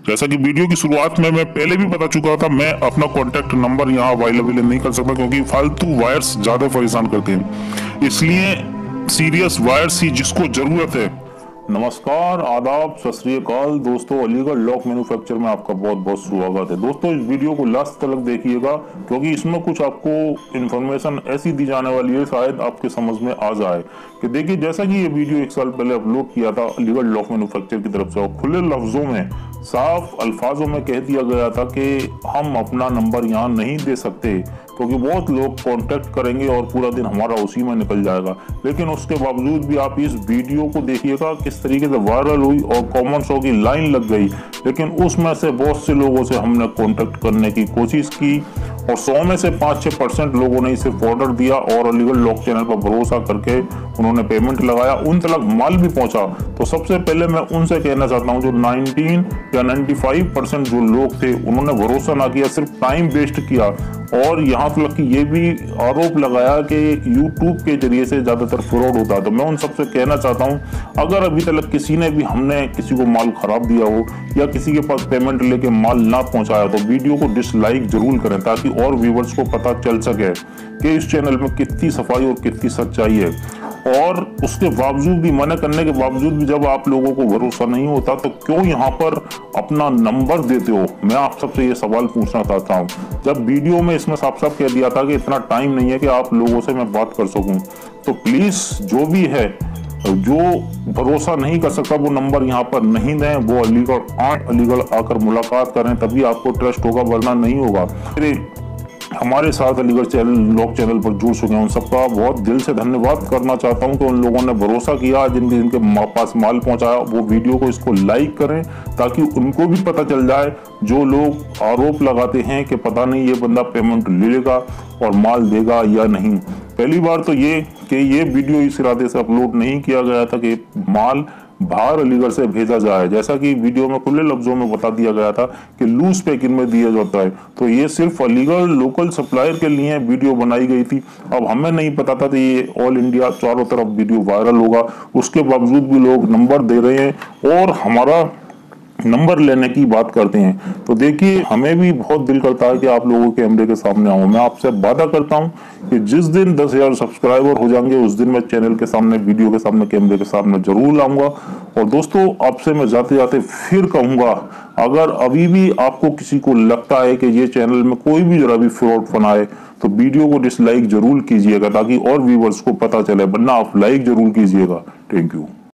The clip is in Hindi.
जैसा कि वीडियो की शुरुआत में मैं पहले भी बता चुका था, मैं अपना कॉन्टैक्ट नंबर यहाँ अवेलेबल नहीं कर सकता क्योंकि फालतू वायर्स ज्यादा परेशान करते हैं। इसलिए सीरियस वायर्स ही जिसको जरूरत है। नमस्कार, आदाब, सत श्री अकाल दोस्तों, अलीगढ़ लॉक मैन्युफैक्चर में आपका बहुत बहुत स्वागत है। दोस्तों इस वीडियो को लास्ट तक देखिएगा क्योंकि इसमें कुछ आपको इन्फॉर्मेशन ऐसी दी जाने वाली है शायद आपके समझ में आ जाए कि देखिए, जैसा कि ये वीडियो 1 साल पहले अपलोड किया था अलीगढ़ लॉक मैन्युफैक्चर की तरफ से और खुले लफ्जों में साफ अल्फाजों में कह दिया गया था कि हम अपना नंबर यहाँ नहीं दे सकते क्योंकि बहुत लोग कांटेक्ट करेंगे और पूरा दिन हमारा उसी में निकल जाएगा। लेकिन उसके बावजूद भी आप इस वीडियो को देखिएगा किस तरीके से वायरल हुई और कमेंट्स की लाइन लग गई, लेकिन उसमें से बहुत से लोगों से हमने कांटेक्ट करने की कोशिश की और 100 में से 5-6% लोगों ने इसे ऑर्डर दिया और अलीगढ़ लॉक चैनल पर भरोसा करके उन्होंने पेमेंट लगाया, उन तक माल भी पहुंचा। तो सबसे पहले मैं उनसे कहना चाहता हूं जो 19 या 95% जो लोग थे उन्होंने भरोसा ना किया, सिर्फ टाइम वेस्ट किया और यहाँ तक कि ये भी आरोप लगाया कि यूट्यूब के जरिए से ज्यादातर फ्रॉड होता है। तो मैं उन सबसे कहना चाहता हूँ, अगर अभी तक किसी ने भी हमने किसी को माल खराब दिया हो या किसी के पास पेमेंट लेके माल ना पहुंचाया तो वीडियो को डिसलाइक जरूर करें ताकि और व्यूवर्स को पता चल सके कि इस चैनल में कितनी सफाई और कितनी सच्चाई है। और उसके बावजूद भी, मना करने के बावजूद भी जब आप लोगों को भरोसा नहीं होता तो क्यों यहाँ पर अपना नंबर देते हो? मैं आप सबसे ये सवाल पूछना चाहता हूँ। जब वीडियो में इसमें साफ साफ कह दिया था कि इतना टाइम नहीं है कि आप लोगों से मैं बात कर सकूं, तो प्लीज जो भी है, जो भरोसा नहीं कर सकता वो नंबर यहाँ पर नहीं दें, वो अलीगढ़ आकर मुलाकात करें, तभी आपको ट्रस्ट होगा, वरना नहीं होगा। हमारे साथ अलीगढ़ लॉक चैनल पर जुड़ चुके हैं उन सबका बहुत दिल से धन्यवाद करना चाहता हूं कि उन लोगों ने भरोसा किया, जिनके पास माल पहुंचाया। वो वीडियो को इसको लाइक करें ताकि उनको भी पता चल जाए, जो लोग आरोप लगाते हैं कि पता नहीं ये बंदा पेमेंट ले लेगा और माल देगा या नहीं। पहली बार तो ये कि ये वीडियो इस इरादे से अपलोड नहीं किया गया था कि माल बाहर अलीगढ़ से भेजा जाए, जैसा कि वीडियो में खुले लफ्जों में बता दिया गया था कि लूज पैकिंग में दिया जाता है। तो ये सिर्फ अलीगढ़ लोकल सप्लायर के लिए वीडियो बनाई गई थी। अब हमें नहीं पता था कि ये ऑल इंडिया चारों तरफ वीडियो वायरल होगा, उसके बावजूद भी लोग नंबर दे रहे हैं और हमारा नंबर लेने की बात करते हैं। तो देखिए, हमें भी बहुत दिल करता है कि आप लोगों के कैमरे के सामने आऊं। मैं आपसे वादा करता हूं कि जिस दिन 10,000 सब्सक्राइबर हो जाएंगे उस दिन मैं चैनल के सामने, वीडियो के सामने, कैमरे के सामने जरूर लाऊंगा। और दोस्तों आपसे मैं जाते जाते फिर कहूंगा, अगर अभी भी आपको किसी को लगता है कि ये चैनल में कोई भी जरा भी फ्रॉड बनाए तो वीडियो को डिसलाइक जरूर कीजिएगा ताकि और व्यूवर्स को पता चले, वरना आप लाइक जरूर कीजिएगा। Thank you.